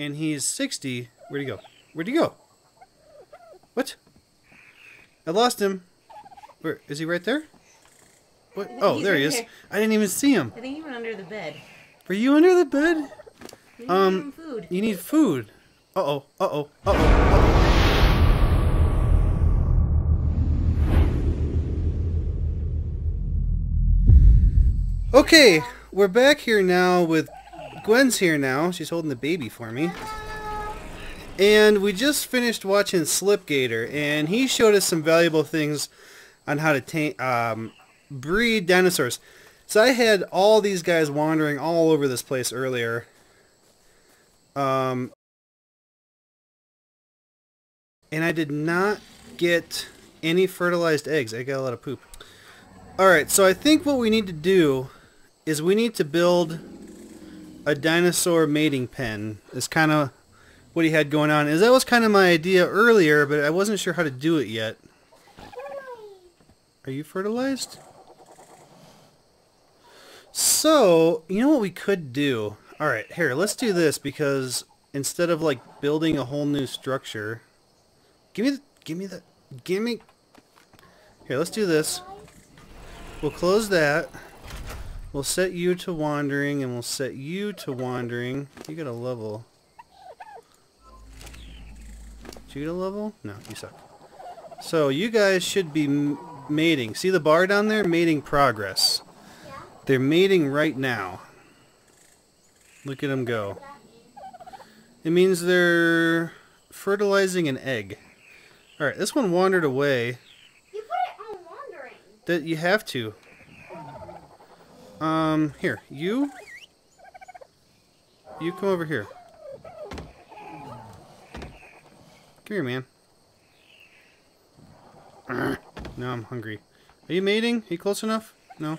and he's 60. Where'd he go? Where'd he go? What? I lost him. Where is he? Right there? What? Oh, He's there he right is. there. I didn't even see him. I think he went under the bed. Were you under the bed? We need him food. You need food. Uh-oh. Uh-oh. Uh-oh. Uh-oh. Okay, we're back here now with Gwen's here now. She's holding the baby for me. And we just finished watching Slipgator, and he showed us some valuable things on how to breed dinosaurs. So I had all these guys wandering all over this place earlier. And I did not get any fertilized eggs. I got a lot of poop. Alright, so I think what we need to do is we need to build a dinosaur mating pen. Is kind of what he had going on. That was kind of my idea earlier, but I wasn't sure how to do it yet. Are you fertilized? So, you know what we could do? Alright, here, let's do this, because instead of like building a whole new structure, here, let's do this. We'll close that. We'll set you to wandering, and we'll set you to wandering. You got a level. Did you get a level? No, you suck. So you guys should be mating. See the bar down there? Mating progress. They're mating right now. Look at them go. It means they're fertilizing an egg. Alright, this one wandered away. You put it on wandering. That you have to. Here, you come over here. Come here, man. Now I'm hungry. Are you mating? Are you close enough? No?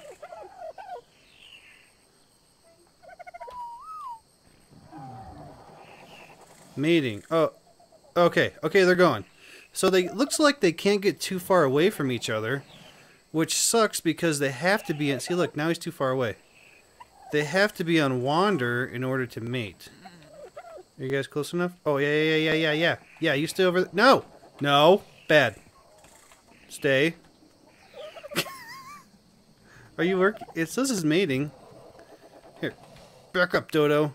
Mating. Oh, okay. Okay, they're going. So looks like they can't get too far away from each other, which sucks because they have to be... See, look, now he's too far away. They have to be on wander in order to mate. Are you guys close enough? Oh, yeah. Yeah, you stay over there. No! No! Bad. Stay. Are you working? It says it's mating. Here. Back up, Dodo.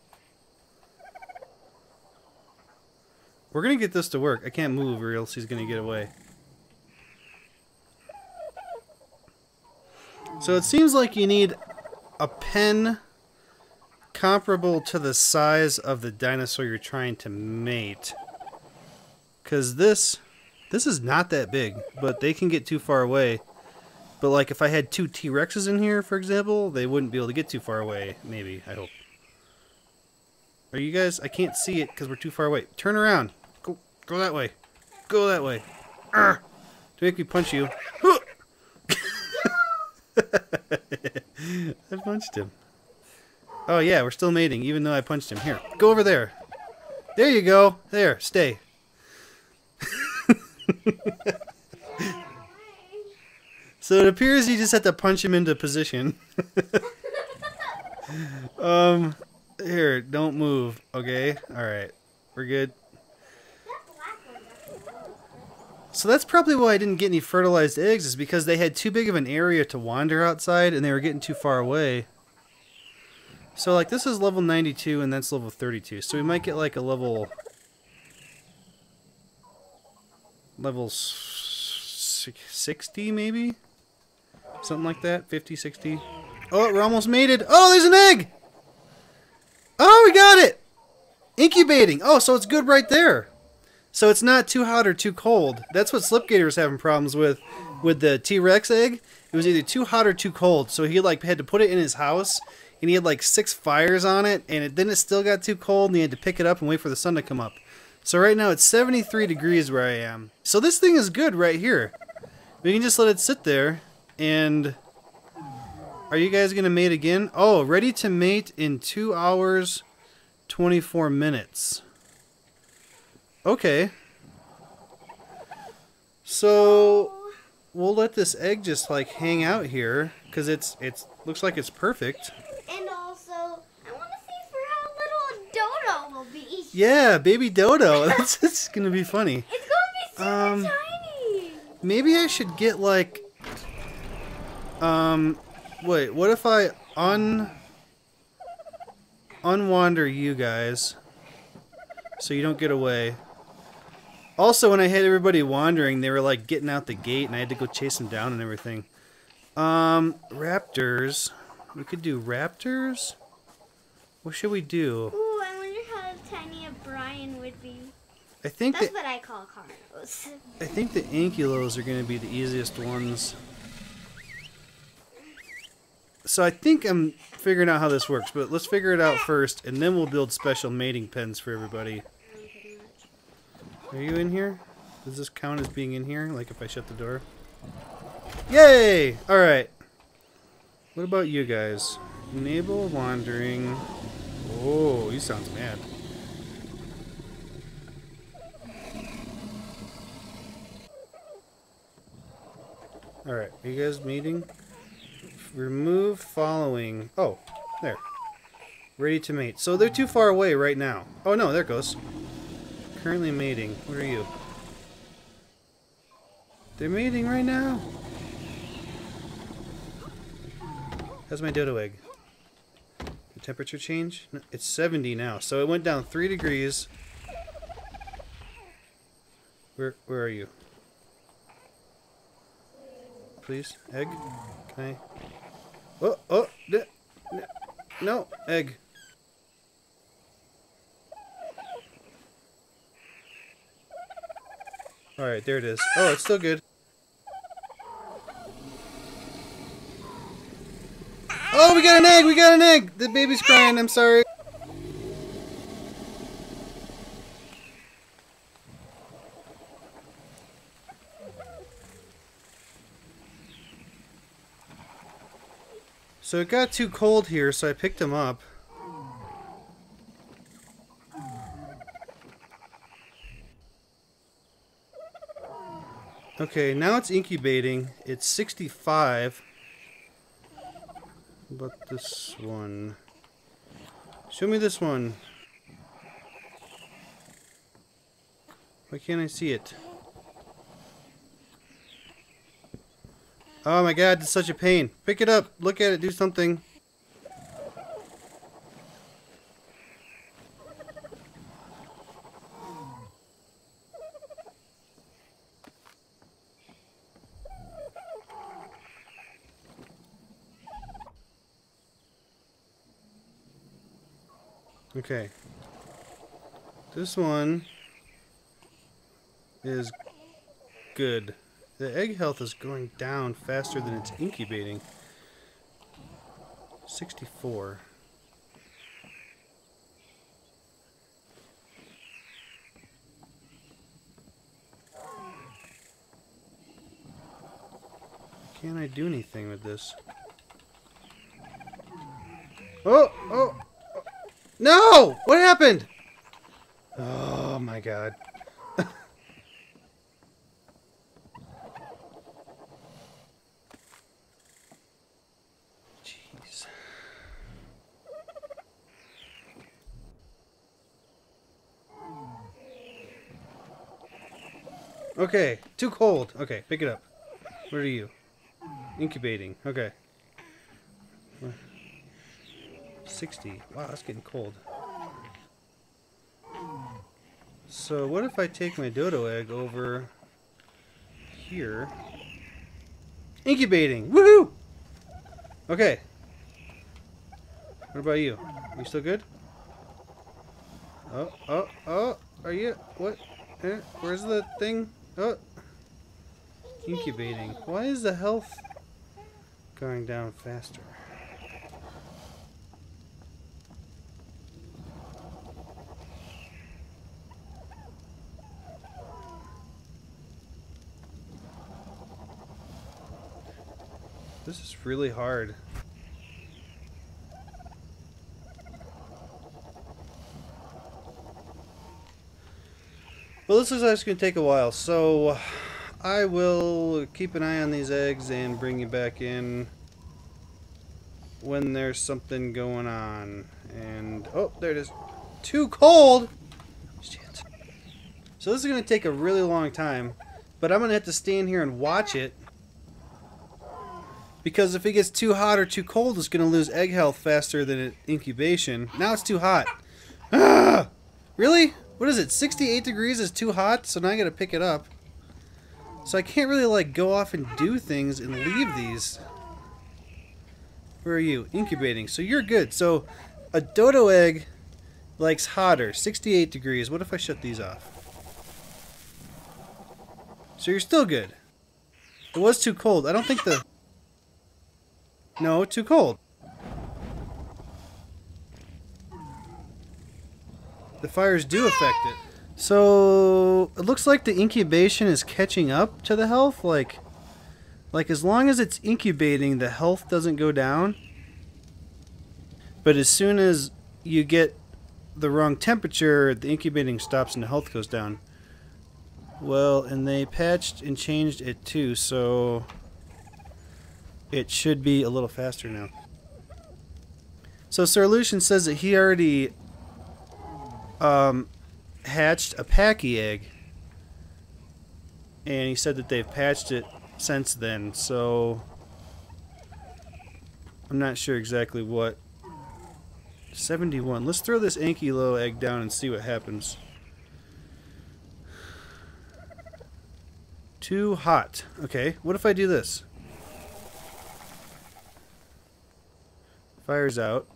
We're gonna get this to work. I can't move or else he's gonna get away. So it seems like you need a pen comparable to the size of the dinosaur you're trying to mate. Because this is not that big, but they can get too far away. But like if I had two T-Rexes in here, for example, they wouldn't be able to get too far away. Maybe, I hope. Are you guys? I can't see it because we're too far away. Turn around. Go that way. Go that way. Arrgh. To make me punch you. I punched him. Oh yeah, we're still mating, even though I punched him. Here, go over there. There you go. There, stay. So it appears you just have to punch him into position. Here, don't move, okay? Alright, we're good. So that's probably why I didn't get any fertilized eggs, is because they had too big of an area to wander outside and they were getting too far away. So like this is level 92 and that's level 32. So we might get like a level 60 maybe? Something like that, 50, 60. Oh, we're almost mated. Oh, there's an egg! Oh, we got it! Incubating. Oh, so it's good right there. So it's not too hot or too cold. That's what Slipgator was having problems with the T-Rex egg. It was either too hot or too cold. So he like had to put it in his house, and he had like 6 fires on it, and then it still got too cold, and he had to pick it up and wait for the sun to come up. So right now it's 73 degrees where I am. So this thing is good right here. We can just let it sit there, and are you guys gonna mate again? Oh, ready to mate in 2 hours, 24 minutes. Okay. So we'll let this egg just like hang out here because it's looks like it's perfect. And also, I want to see for how little Dodo will Beach. Yeah, baby dodo. That's gonna be funny. It's gonna be super tiny. Maybe I should get like. Wait. What if I unwander you guys, so you don't get away? Also, when I had everybody wandering, they were like getting out the gate, and I had to go chase them down and everything. Raptors. We could do raptors. What should we do? Ooh, I wonder how tiny a Brian would be. I think That's what I call carnos. I think the ankylos are going to be the easiest ones. So I think I'm figuring out how this works, but let's figure it out first, and then we'll build special mating pens for everybody. Are you in here? Does this count as being in here? Like if I shut the door? Yay! Alright. What about you guys? Enable wandering. Oh, he sounds mad. Alright, are you guys meeting? Remove following. Oh, there. Ready to mate. So they're too far away right now. Oh no, there it goes. Currently mating. Where are you? They're mating right now. How's my dodo egg? The temperature change? No, it's 70 now, so it went down 3 degrees. Where are you? Please, egg? Can I? Oh, no, egg. Alright, there it is. Oh, it's still good. Oh, we got an egg! We got an egg! The baby's crying, I'm sorry. So it got too cold here, so I picked him up. Okay, now it's incubating. It's 65. But this one. Show me this one. Why can't I see it? Oh my god, it's such a pain. Pick it up, look at it, do something. Okay. This one is good. The egg health is going down faster than it's incubating. 64. Can't I do anything with this? Oh! No! What happened? Oh my god. Jeez. Okay, too cold. Okay, pick it up. Where are you? Incubating. Okay. 60. Wow, that's getting cold. So what if I take my dodo egg over here? Incubating! Woohoo! Okay. What about you? Are you still good? Oh. Are you? What? Where's the thing? Oh. Incubating. Why is the health going down faster? This is really hard. Well, this looks like it's going to take a while, so I will keep an eye on these eggs and bring you back in when there's something going on. And, oh, there it is. Too cold? Shit. So this is going to take a really long time, but I'm going to have to stand here and watch it. Because if it gets too hot or too cold, it's going to lose egg health faster than incubation. Now it's too hot. Ah! Really? What is it? 68 degrees is too hot? So now I got to pick it up. So I can't really like go off and do things and leave these. Where are you? Incubating. So you're good. So a dodo egg likes hotter. 68 degrees. What if I shut these off? So you're still good. It was too cold. I don't think the... No, too cold. The fires do affect it. So it looks like the incubation is catching up to the health. Like as long as it's incubating, the health doesn't go down. But as soon as you get the wrong temperature, the incubating stops and the health goes down. Well, and they patched and changed it too, so it should be a little faster now. So Sir Lucian says that he already hatched a Packy egg, and he said that they've patched it since then, so I'm not sure exactly what. 71. Let's throw this Ankylo egg down and see what happens. Too hot. Okay, what if I do this? Fire's out.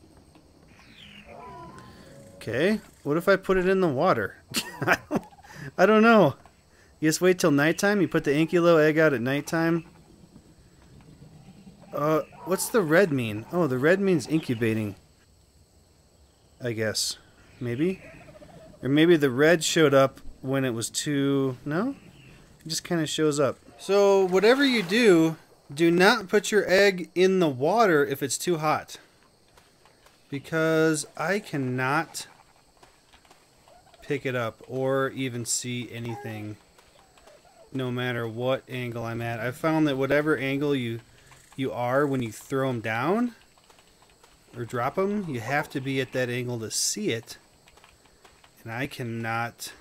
Okay, what if I put it in the water? I don't know. You just wait till nighttime? You put the Ankylo egg out at nighttime? What's the red mean? Oh, the red means incubating. I guess. Maybe? Or maybe the red showed up when it was too... No? It just kind of shows up. So, whatever you do, do not put your egg in the water if it's too hot. Because I cannot pick it up or even see anything no matter what angle I'm at. I've found that whatever angle you are when you throw them down or drop them, you have to be at that angle to see it. And I cannot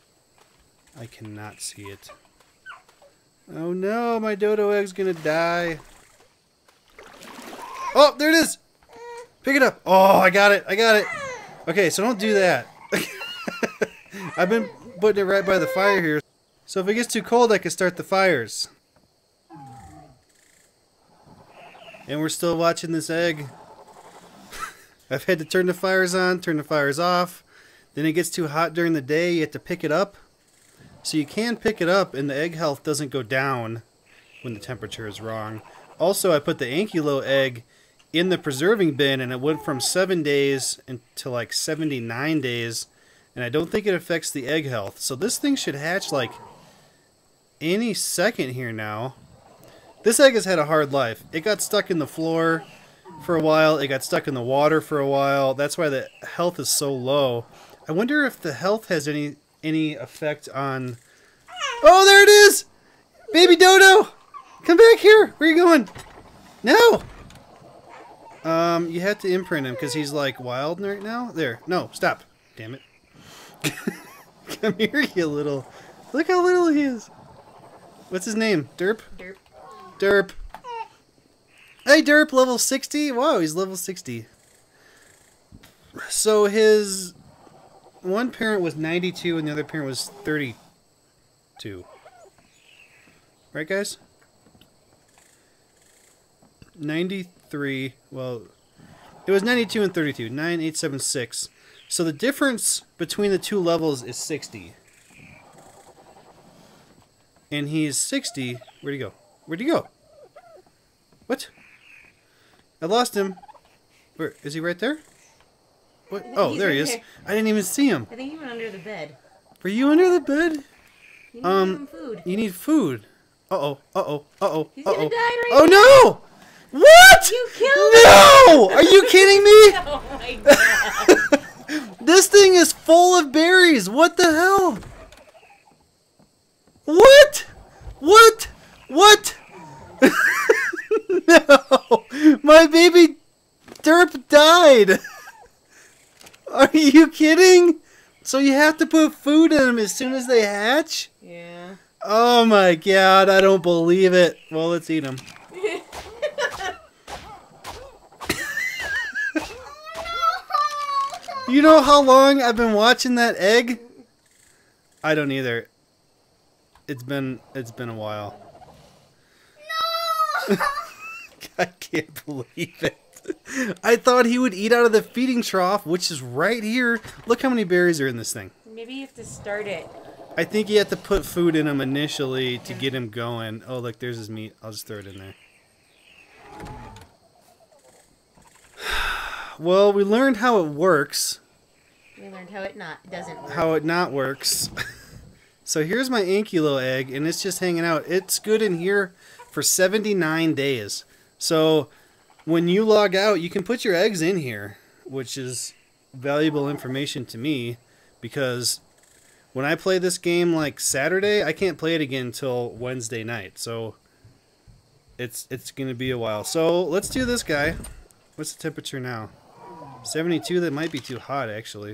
see it. Oh no, my dodo egg's gonna die. Oh, there it is! Pick it up! Oh, I got it! Okay, so don't do that. I've been putting it right by the fire here. So if it gets too cold, I can start the fires. And we're still watching this egg. I've had to turn the fires on, turn the fires off. Then it gets too hot during the day, you have to pick it up. So you can pick it up and the egg health doesn't go down when the temperature is wrong. Also, I put the Ankylo egg in the preserving bin and it went from 7 days to like 79 days. And I don't think it affects the egg health. So this thing should hatch like any second here now. This egg has had a hard life. It got stuck in the floor for a while. It got stuck in the water for a while. That's why the health is so low. I wonder if the health has any effect on... Oh, there it is! Baby Dodo! Come back here! Where are you going? No! You have to imprint him because he's like wild right now. There. No, stop. Damn it. Come here, you little... Look how little he is. What's his name? Derp? Derp. Derp. Hey, Derp, level 60? Wow, he's level 60. So his... one parent was 92 and the other parent was 32. Right, guys? 93. Well, it was 92 and 32. 9876. So the difference between the two levels is 60. And he's 60. Where'd he go? Where'd he go? What? I lost him. Where? Is he right there? What? Oh, there he is. I didn't even see him. I think he went under the bed. Were you under the bed? You need to give him food. You need food. Uh-oh. Uh-oh. Uh-oh. He's gonna die right Oh, now. no! What? You killed him! No! Are you kidding me? Oh my god. This thing is full of berries. What the hell? What? What? What? No! My baby Derp died! Are you kidding? kidding? So you have to put food in them as soon as they hatch? Yeah. Oh my god, I don't believe it. Well, let's eat them. You know how long I've been watching that egg? I don't either. It's been a while. No! I can't believe it. I thought he would eat out of the feeding trough, which is right here. Look how many berries are in this thing. Maybe you have to start it. I think you have to put food in him initially to get him going. Oh, look, there's his meat. I'll just throw it in there. Well, we learned how it works. We learned how it doesn't work. How it not works. So here's my Ankylo egg, and it's just hanging out. It's good in here for 79 days. So when you log out, you can put your eggs in here, which is valuable information to me, because when I play this game like Saturday, I can't play it again until Wednesday night. So it's going to be a while. So let's do this guy. What's the temperature now? 72. That might be too hot, actually.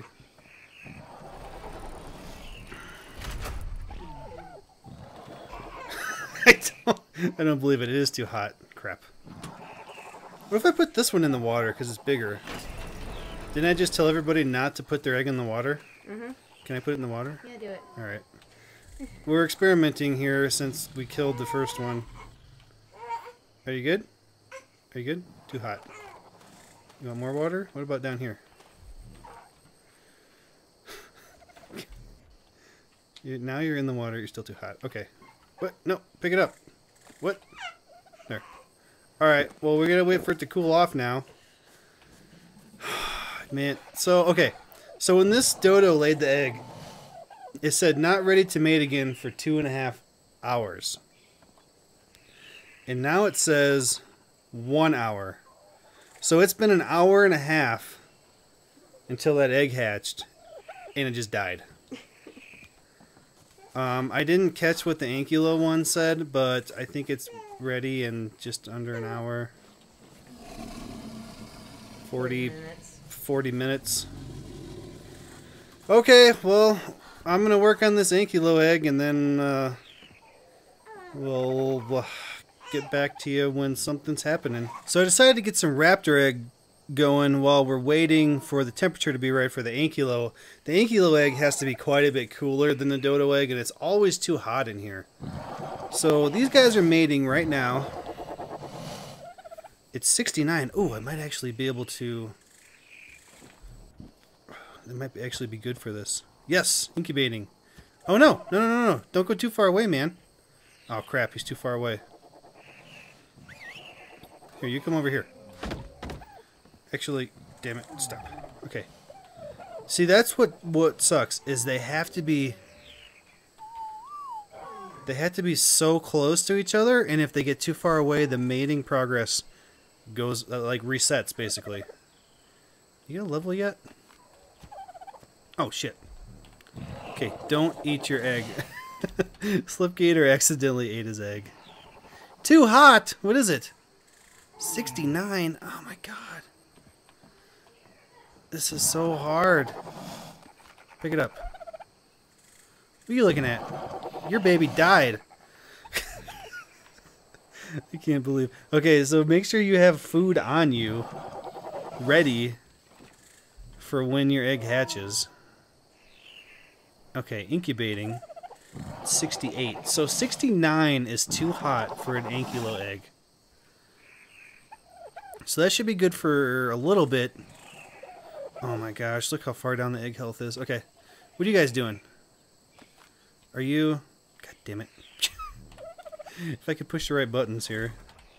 I don't believe it. It is too hot. Crap. What if I put this one in the water because it's bigger? Didn't I just tell everybody not to put their egg in the water? Mm-hmm. Can I put it in the water? Yeah, do it. Alright. We're experimenting here since we killed the first one. Are you good? Are you good? Too hot. You want more water? What about down here? Now you're in the water. You're still too hot. Okay. What? No. Pick it up. What? There. Alright. Well, we're going to wait for it to cool off now. Man. So, okay. So when this dodo laid the egg, it said not ready to mate again for 2.5 hours. And now it says 1 hour. So it's been 1.5 hours until that egg hatched, and it just died. I didn't catch what the Ankylo one said, but I think it's ready in just under an hour. 40 minutes. Okay, well, I'm going to work on this Ankylo egg, and then we'll get back to you when something's happening. So I decided to get some raptor egg going while we're waiting for the temperature to be right for the Ankylo. The Ankylo egg has to be quite a bit cooler than the dodo egg, and it's always too hot in here. So these guys are mating right now. It's 69. Oh, I might actually be able to... It might actually be good for this. Yes, incubating. Oh no, no. Don't go too far away, man. Oh crap, he's too far away. Here, you come over here. Actually, damn it, stop. Okay. See, that's what sucks, is they have to be so close to each other, and if they get too far away, the mating progress goes, like, resets, basically. You got a level yet? Oh, shit. Okay, don't eat your egg. Slipgator accidentally ate his egg. Too hot! What is it? 69? Oh my god. This is so hard. Pick it up. What are you looking at? Your baby died. I can't believe. Okay, so make sure you have food on you, ready for when your egg hatches. Okay, incubating. 68. So 69 is too hot for an Ankylo egg. So that should be good for a little bit. Oh my gosh, look how far down the egg health is. Okay, what are you guys doing? Are you... God damn it. If I could push the right buttons here.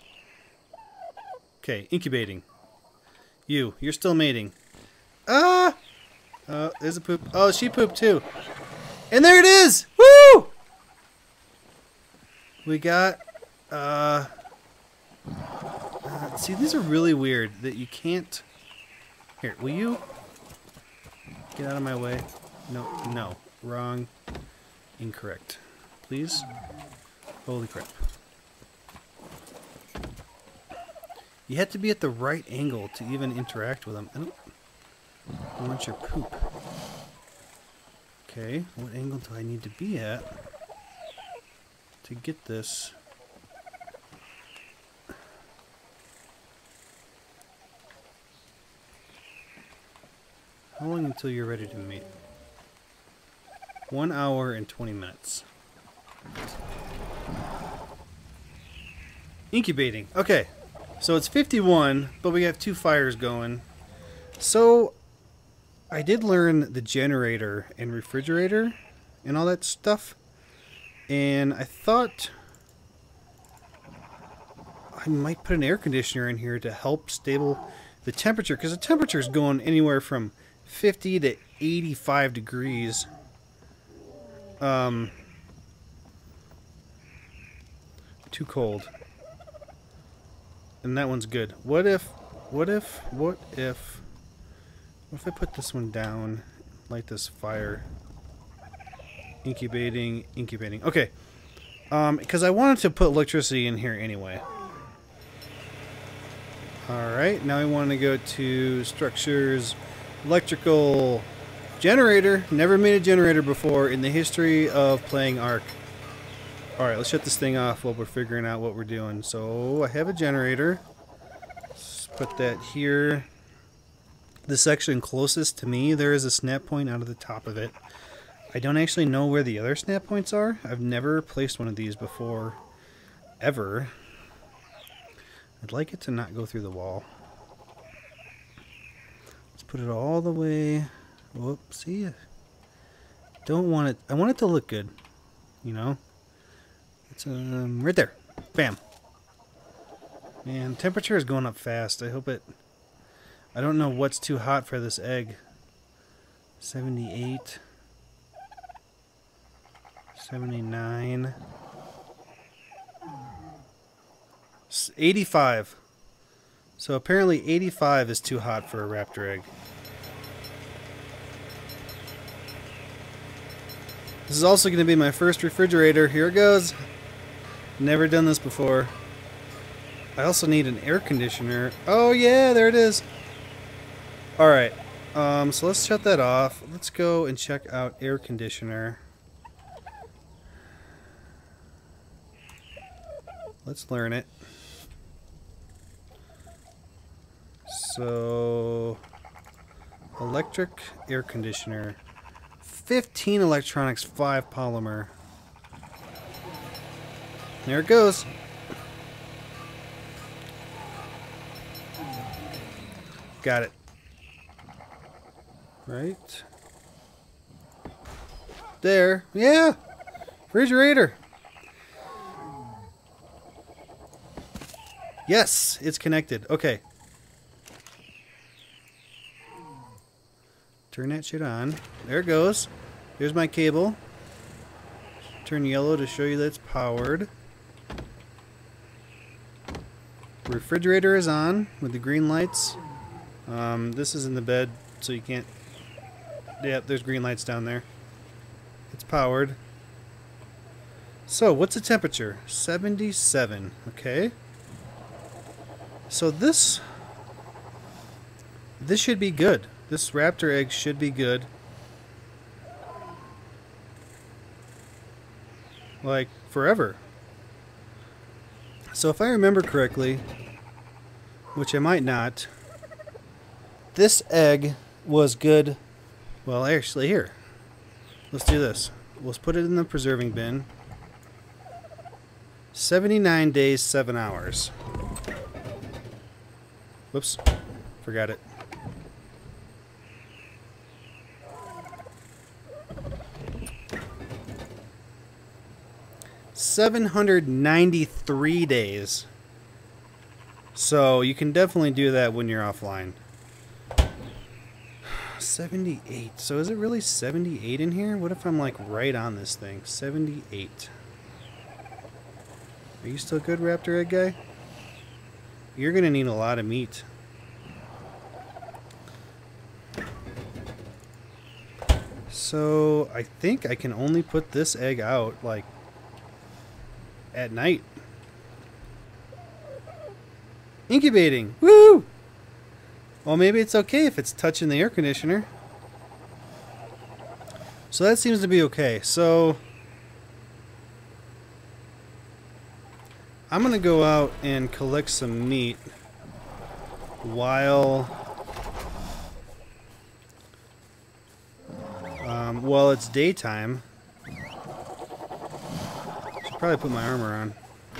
Okay, incubating. You're still mating. Ah! There's a poop. Oh, she pooped too. And there it is! Woo! We got, see, these are really weird that you can't... Here, will you get out of my way? No. Wrong. Incorrect. Please? Holy crap. You have to be at the right angle to even interact with them. I don't want your poop. Okay, what angle do I need to be at to get this? How long until you're ready to mate? 1 hour and 20 minutes. Incubating. Okay, so it's 51, but we have 2 fires going. So I did learn the generator and refrigerator and all that stuff, and I thought I might put an air conditioner in here to help stable the temperature, because the temperature is going anywhere from 50 to 85 degrees. Too cold. And that one's good. What if I put this one down, light this fire? Incubating. Okay. Because I wanted to put electricity in here anyway. Alright, now we want to go to structures, electrical, generator. Never made a generator before in the history of playing Ark. Alright, let's shut this thing off while we're figuring out what we're doing. So, I have a generator. Let's put that here. The section closest to me, there is a snap point out of the top of it. I don't actually know where the other snap points are. I've never placed one of these before, ever. I'd like it to not go through the wall. Let's put it all the way. Whoops, see? Don't want it. I want it to look good. You know? It's right there. Bam. Man, temperature is going up fast. I hope it. I don't know what's too hot for this egg. 78. 79. 85. So apparently 85 is too hot for a raptor egg. This is also going to be my first refrigerator. Here it goes. Never done this before. I also need an air conditioner. Oh yeah, there it is. Alright, so let's shut that off. Let's go and check out air conditioner. Let's learn it. So, electric air conditioner. 15 electronics, 5 polymer. There it goes. Got it. Right. There. Yeah. Refrigerator. Yes, it's connected. Okay. Turn that shit on. There it goes. Here's my cable. Turn yellow to show you that it's powered. Refrigerator is on with the green lights. This is in the bed, so you can't... Yeah, there's green lights down there. It's powered. So, what's the temperature? 77. Okay. So this should be good. This raptor egg should be good. Like, forever. So if I remember correctly, which I might not, this egg was good. Well, actually, here. Let's do this. Let's put it in the preserving bin. 79 days, 7 hours. Whoops. Forgot it. $793 days. So you can definitely do that when you're offline. 78. So is it really 78 in here? What if I'm like right on this thing? 78. Are you still good, raptor egg guy? You're gonna need a lot of meat. So I think I can only put this egg out like at night. Incubating. Woo! Well, maybe it's okay if it's touching the air conditioner. So that seems to be okay. So I'm gonna go out and collect some meat while it's daytime. Should probably put my armor on.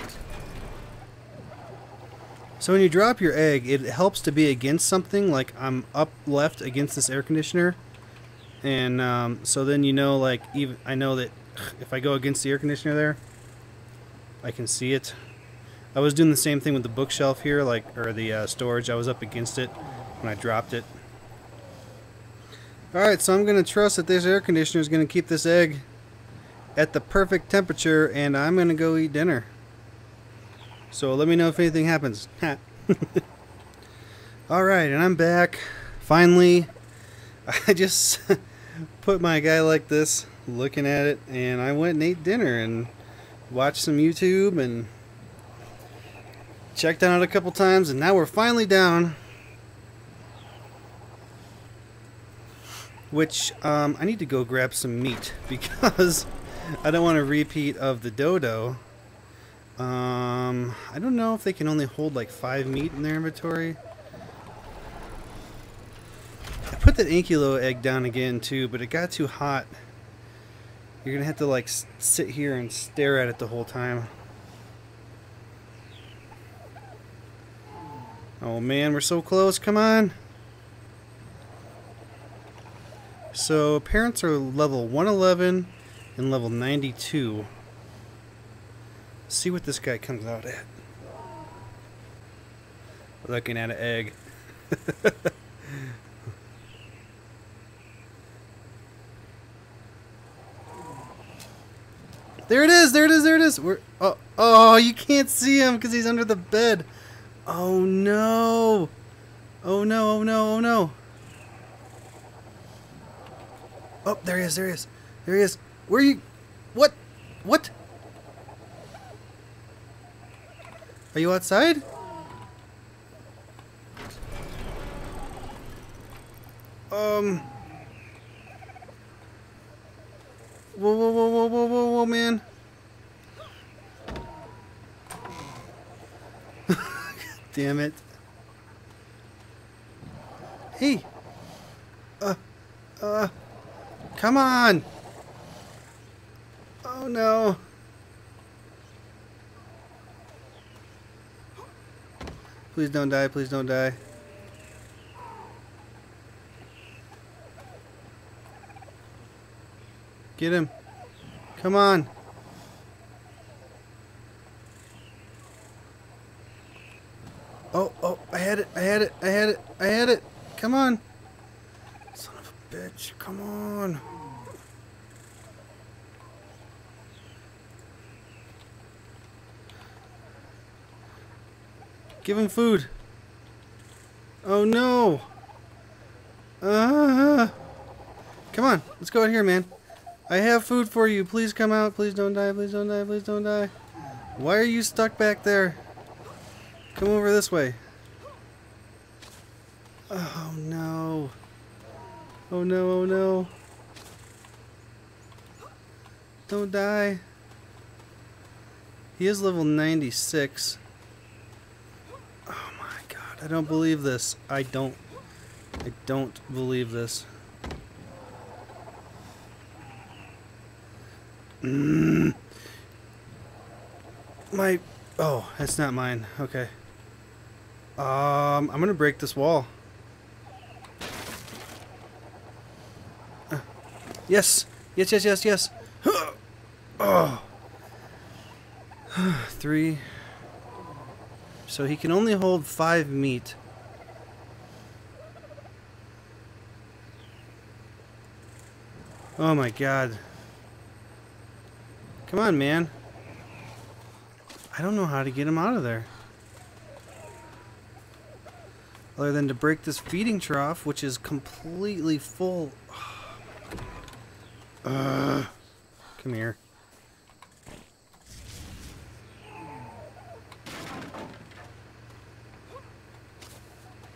So when you drop your egg, it helps to be against something. Like I'm up left against this air conditioner, and so then you know, like even I know that if I go against the air conditioner there, I can see it. I was doing the same thing with the bookshelf here, or the storage. I was up against it when I dropped it. Alright, so I'm going to trust that this air conditioner is going to keep this egg at the perfect temperature, and I'm going to go eat dinner. So let me know if anything happens. Alright, and I'm back. Finally, I just put my guy like this, looking at it, and I went and ate dinner and watched some YouTube and checked on it a couple times, and now we're finally down. Which, I need to go grab some meat because I don't want a repeat of the dodo. I don't know if they can only hold like 5 meat in their inventory. I put that Ankylo egg down again too, but it got too hot. You're gonna have to like sit here and stare at it the whole time. Oh man, we're so close, come on! So parents are level 111 and level 92. Let's see what this guy comes out at. Looking at an egg. There it is, there it is, there it is. Oh, you can't see him because he's under the bed. Oh no. Oh no, oh no, oh no. Oh, there he is, there he is. There he is. Where are you? What? What? Are you outside? Whoa, whoa, whoa, whoa, whoa, whoa, whoa, man. Damn it. Hey. Come on. Oh no. Please don't die, please don't die. Get him. Come on. Oh, I had it, I had it, I had it, I had it. Come on. Son of a bitch, come on. Give him food. Oh no. Come on, let's go out here, man. I have food for you. Please come out. Please don't die. Please don't die. Please don't die. Why are you stuck back there? Come over this way. Oh no. Oh no, oh no. Don't die. He is level 96. Oh my god, I don't believe this. I don't believe this. Oh, that's not mine. Okay. I'm gonna break this wall. Yes. Yes, yes, yes, yes. Oh. 3. So he can only hold 5 meat. Oh my god. Come on, man. I don't know how to get him out of there. Other than to break this feeding trough, which is completely full. Come here.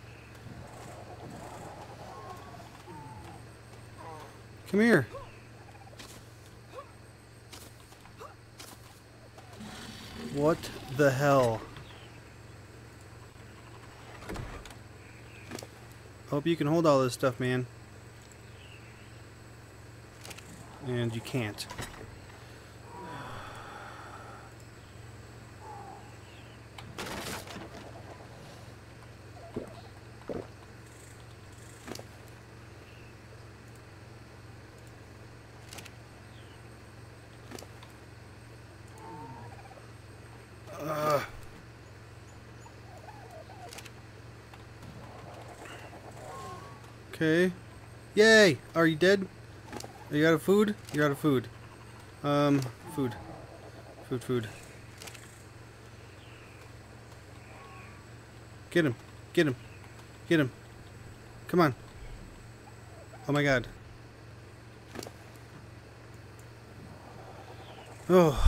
Come here. What the hell? Hope you can hold all this stuff, man. And you can't. Okay. Yay! Are you dead? Are you out of food? You're out of food. Food. Food. Get him. Get him. Get him. Come on. Oh my god. Oh.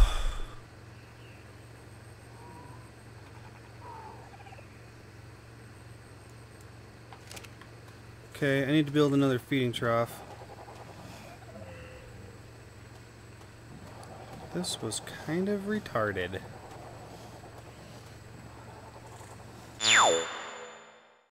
Okay, I need to build another feeding trough. This was kind of retarded.